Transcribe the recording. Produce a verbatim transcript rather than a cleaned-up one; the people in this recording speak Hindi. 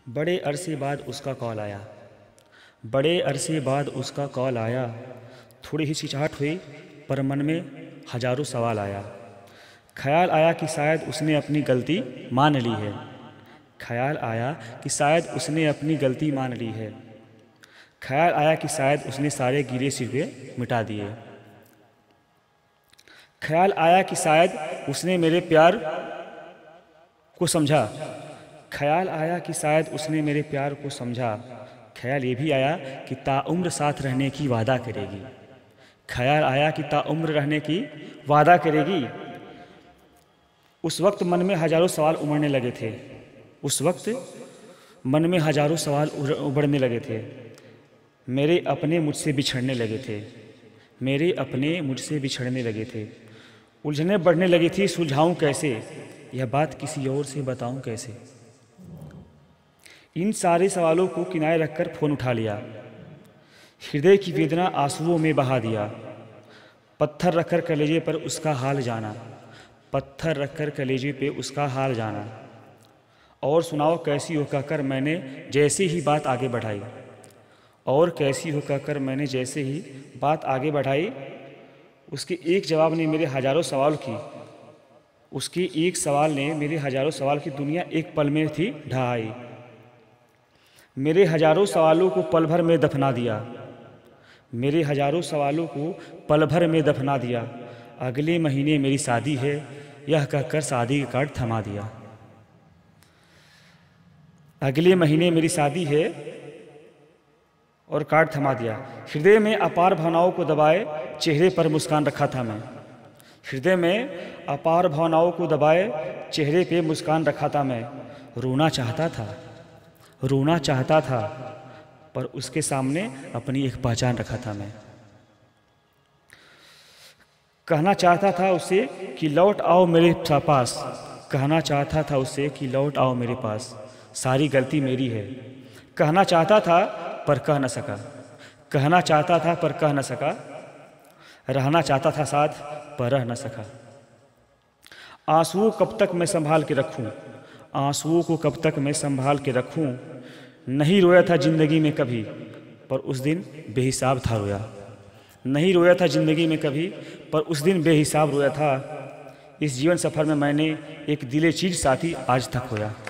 बड़े अरसे बाद उसका कॉल आया बड़े अरसे बाद उसका कॉल आया थोड़ी हिचकिचाहट हुई पर मन में हजारों सवाल आया। ख्याल आया कि शायद उसने अपनी गलती मान ली है ख्याल आया कि शायद उसने अपनी गलती मान ली है ख्याल आया कि शायद उसने सारे गिले शिकवे मिटा दिए। ख्याल आया कि शायद उसने मेरे प्यार को समझा ख्याल आया कि शायद उसने मेरे प्यार को समझा। ख्याल ये भी आया कि ताउम्र साथ रहने की वादा करेगी ख्याल आया कि ताउम्र रहने की वादा करेगी। उस वक्त मन में हजारों सवाल उमड़ने लगे थे उस वक्त मन में हजारों सवाल उमड़ने लगे थे। मेरे अपने मुझसे बिछड़ने लगे थे मेरे अपने मुझसे बिछड़ने लगे थे। उलझने बढ़ने लगी थी सुलझाऊं कैसे यह बात किसी और से बताऊं कैसे। इन सारे सवालों को किनारे रखकर फ़ोन उठा लिया। हृदय की वेदना आंसुओं में बहा दिया। पत्थर रखकर कलेजे पर उसका हाल जाना पत्थर रखकर कलेजे पे उसका हाल जाना। और सुनाओ कैसी हो कहकर मैंने जैसे ही बात आगे बढ़ाई और कैसी हो कहकर मैंने जैसे ही बात आगे बढ़ाई। उसके एक जवाब ने मेरे हजारों सवाल की उसके एक सवाल ने मेरे हजारों सवाल की दुनिया एक पल में थी ढहाई। मेरे हजारों सवालों को पल भर में दफना दिया मेरे हजारों सवालों को पल भर में दफना दिया। अगले महीने मेरी शादी है यह कहकर शादी का कार्ड थमा दिया। अगले महीने मेरी शादी है और कार्ड थमा दिया। हृदय में अपार भावनाओं को दबाए चेहरे पर मुस्कान रखा था मैं हृदय में अपार भावनाओं को दबाए चेहरे पे मुस्कान रखा था मैं। रोना चाहता था रोना चाहता था पर उसके सामने अपनी एक पहचान रखा था मैं। कहना चाहता था उसे कि लौट आओ मेरे पास कहना चाहता था उसे कि लौट आओ मेरे पास सारी गलती मेरी है। कहना चाहता था पर कह न सका कहना चाहता था पर कह न सका। रहना चाहता था साथ पर रह न सका। आंसुओं कब तक मैं संभाल के रखूं आंसुओं को कब तक मैं संभाल के रखूं। नहीं रोया था ज़िंदगी में कभी पर उस दिन बेहिसाब था रोया नहीं रोया था ज़िंदगी में कभी पर उस दिन बेहिसाब रोया था। इस जीवन सफ़र में मैंने एक दिले चीर साथी आज तक खोया।